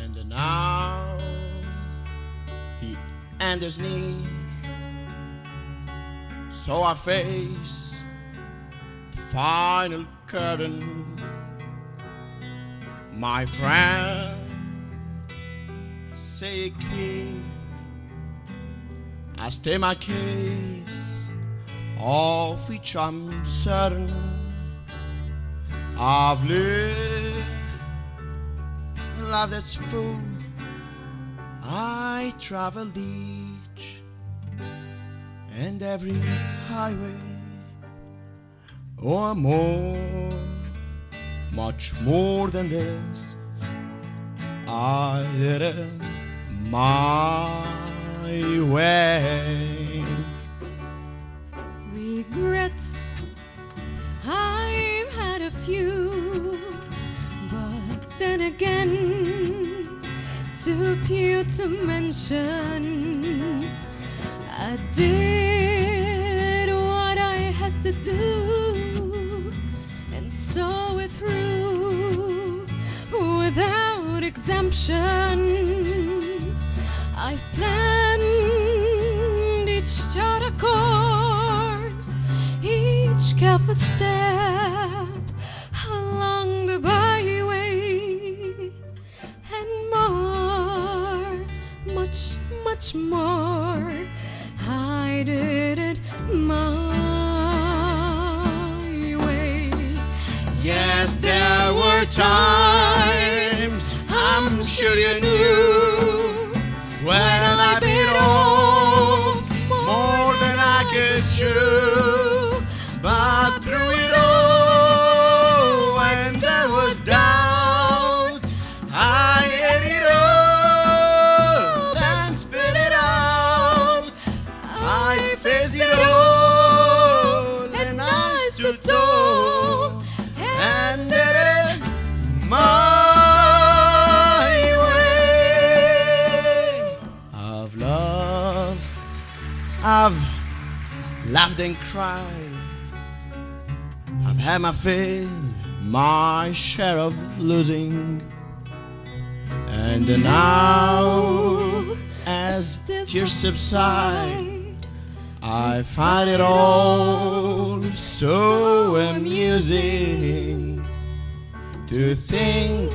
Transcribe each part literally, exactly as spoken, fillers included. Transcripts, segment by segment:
And now the end is near, so I face the final curtain. My friend, say it clear, I state my case, of which I'm certain. I've lived a life that's full. I traveled each and every highway, or more, much more than this. I did it my way. Regrets, I've had a few, but then again, too few to mention. I did what I had to do and saw it through without exemption. I've planned each charter course, each careful step along the byway, and more, much, much more. I did it my way. Yes, there were times, I'm sure you knew, when I bit off more than I could chew. But through it all, when there was doubt, I ate it all and spit it out. I faced it all and I stood tall and did it my way. I've loved, I've laughed and cried, I've had my fill, my share of losing. And now, as tears subside, I find it all so amusing to think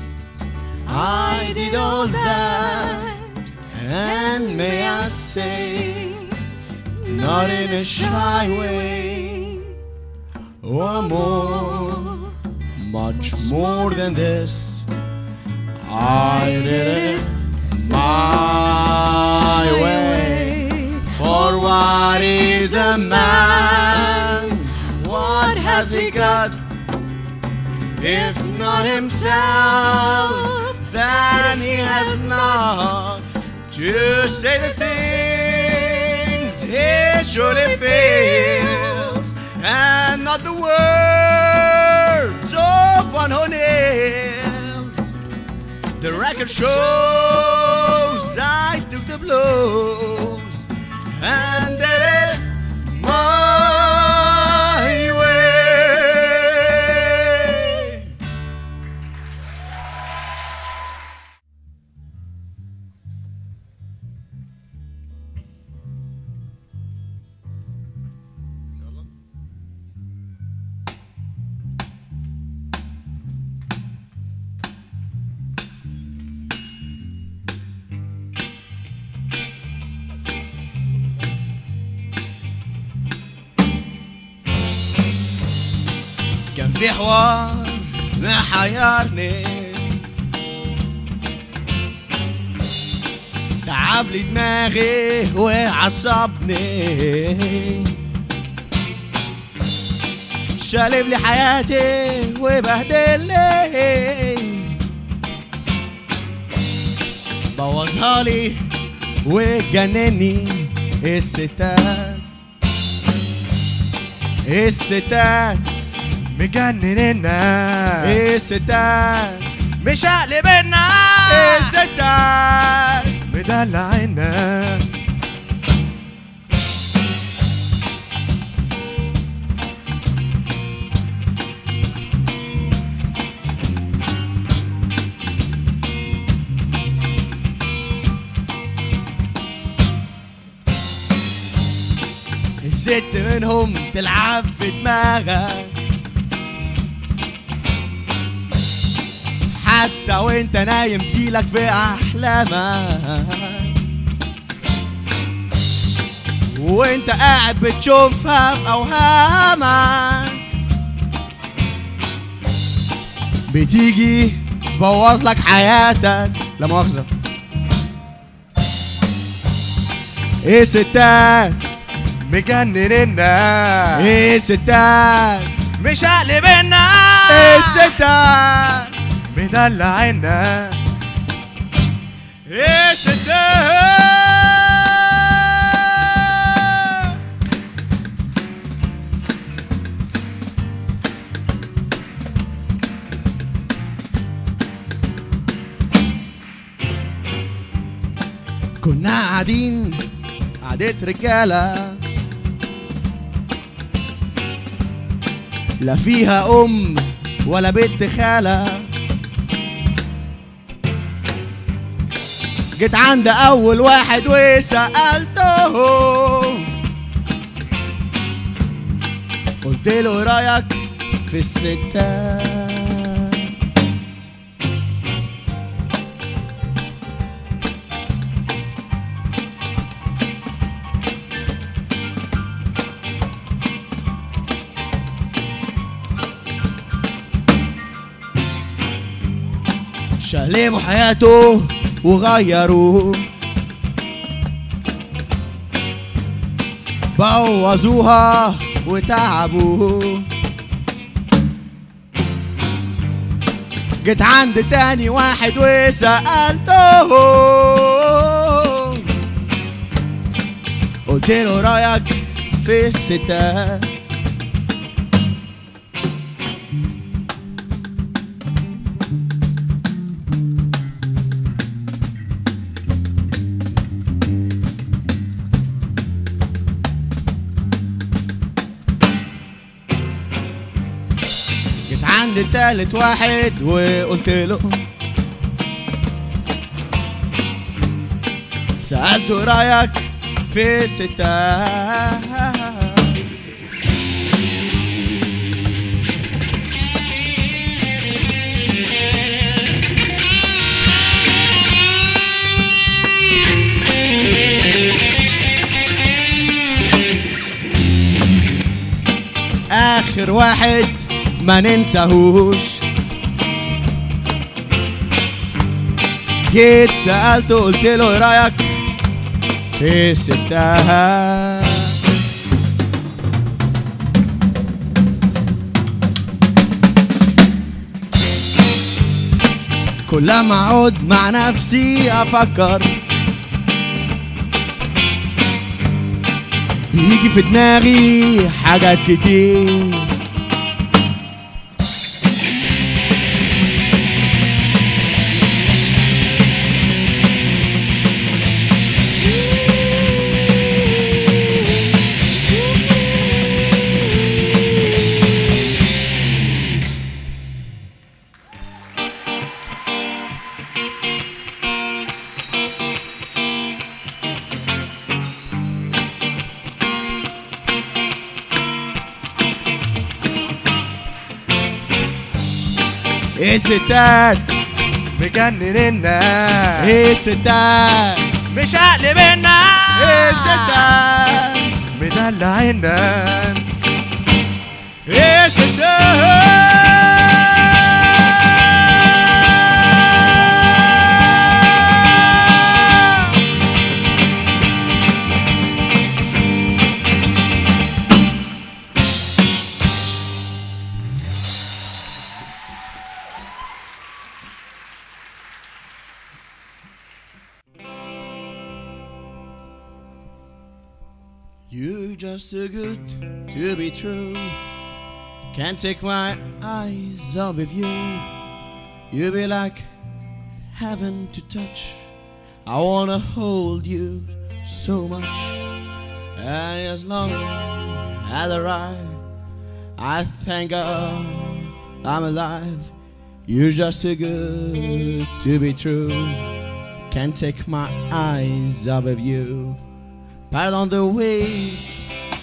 I did all that, and may I say, not in a shy way, or more, much more than this. I did it my way. For what is a man? What has he got? If not himself, then he has not to say the things he truly feels, and not the words of one who kneels. The record shows I took the blows and did it my way. كان في حوار محيرني، تعب لي دماغي وعصبني، شالب لي حياتي وبهدلني، بوظها لي وجنني. الستات الستات مجنننا، الستات مشقلبنا، الستات مدلعنا. ست منهم تلعب في دماغك حتى وانت نايم تجيلك في احلامك وانت قاعد بتشوفها في اوهامك بتيجي تبوظ لك حياتك. لا مؤاخذة. ايه ستات مجنننا، ايه ستات مش قلبنا، ايه ستات مدلعنا، ايه ستات كنا قاعدين قعدة رجالة لا فيها أم ولا بنت خالة. جيت عند أول واحد وسألته قلت له إيه رأيك في الستات؟ شقلبوا حياته وغيروه بوظوها وتعبوه. جيت عند تاني واحد وسألته قلت له رأيك في الستات؟ عند تالت واحد وقلت له سألته رأيك في الستات؟ آخر واحد ما ننساهوش جيت سألته قلت له ايه رأيك في الستات؟ كل ما اقعد مع نفسي افكر بيجي في دماغي حاجات كتير ايه ستات مجنننا، ايه ستات مش قلبنا، ايه ستات مدلعنا، ايه ستات You're just too good to be true. Can't take my eyes off of you. You be like heaven to touch. I wanna hold you so much. And as long as I ride, I thank God I'm alive. You're just too good to be true. Can't take my eyes off of you. Pardon the way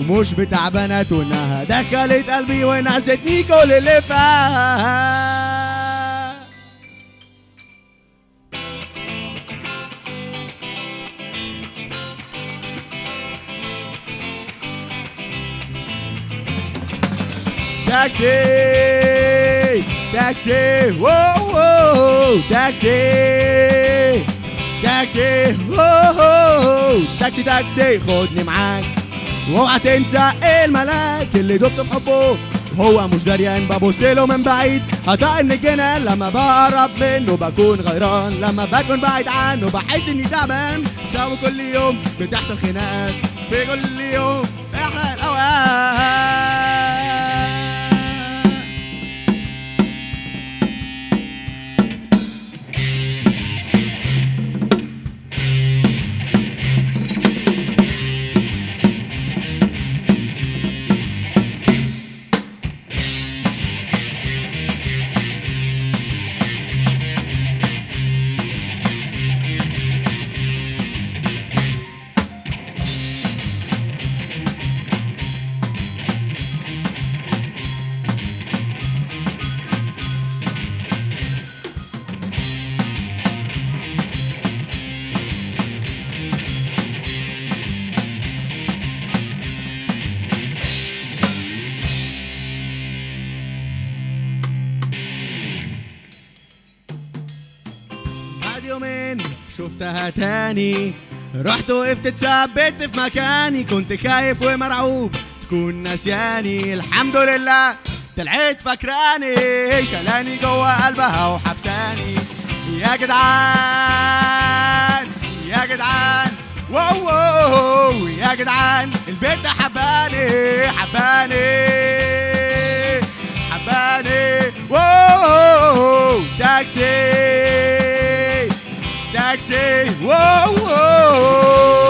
ومش بتاع بنات، وانها دخلت قلبي ونستني كل اللي فات. تاكسي تاكسي واو واو تاكسي تاكسي واو تاكسي تاكسي خدني معاك، واوعى تنسى الملاك اللي دبت في حبه وهو مش دريان. ببصله من بعيد هطق من الجنان، لما بقرب منه بكون غيران، لما بكون بعيد عنه بحس اني تعبان. بسبب كل يوم بتحصل خناقات، في كل يوم في احلى الاوقات. يومين شفتها تاني، رحت وقفت اتثبت في مكاني، كنت خايف ومرعوب تكون نسياني. الحمد لله طلعت فاكراني، شلاني جوه قلبها وحبساني. يا جدعان يا جدعان واو واو يا جدعان، البيت حباني حباني حباني واو. تاكسي تاكسي واو واو